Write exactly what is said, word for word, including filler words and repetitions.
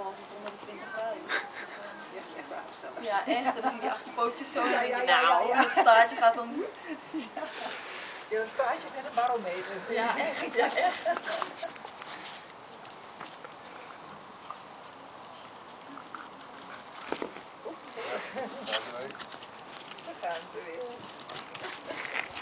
geloof ik onder de twintig graden. Je hebt echt aanstellen. Ja, echt. En dan zie je die achterpootjes zo. Ja, ja, ja, Nou, ja, ja. het staartje gaat dan... Je staat je met een barometer. Ja, echt. Ja, echt. Oeps. Dan gaan ze weer.